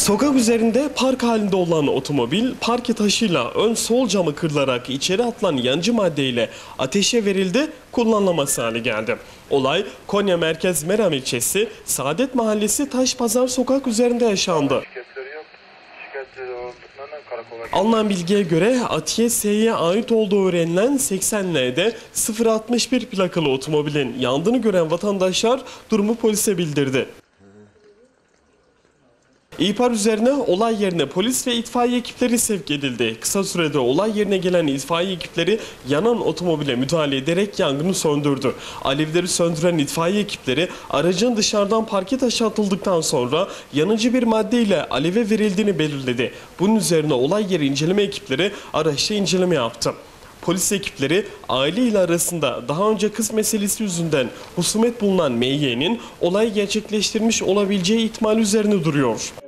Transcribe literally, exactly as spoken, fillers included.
Sokak üzerinde park halinde olan otomobil parke taşıyla ön sol camı kırılarak içeri atılan yancı maddeyle ateşe verildi, kullanılamaz hale geldi. Olay Konya Merkez Meram ilçesi Saadet Mahallesi Taşpazar sokak üzerinde yaşandı. Alınan bilgiye göre Atiye S'ye ait olduğu öğrenilen seksen L'de sıfır altmış bir plakalı otomobilin yandığını gören vatandaşlar durumu polise bildirdi. İhbar üzerine olay yerine polis ve itfaiye ekipleri sevk edildi. Kısa sürede olay yerine gelen itfaiye ekipleri yanan otomobile müdahale ederek yangını söndürdü. Alevleri söndüren itfaiye ekipleri aracın dışarıdan parke taşı atıldıktan sonra yanıcı bir maddeyle aleve verildiğini belirledi. Bunun üzerine olay yeri inceleme ekipleri araçta inceleme yaptı. Polis ekipleri aile ile arasında daha önce kız meselesi yüzünden husumet bulunan M Y'nin olayı gerçekleştirmiş olabileceği ihtimali üzerine duruyor.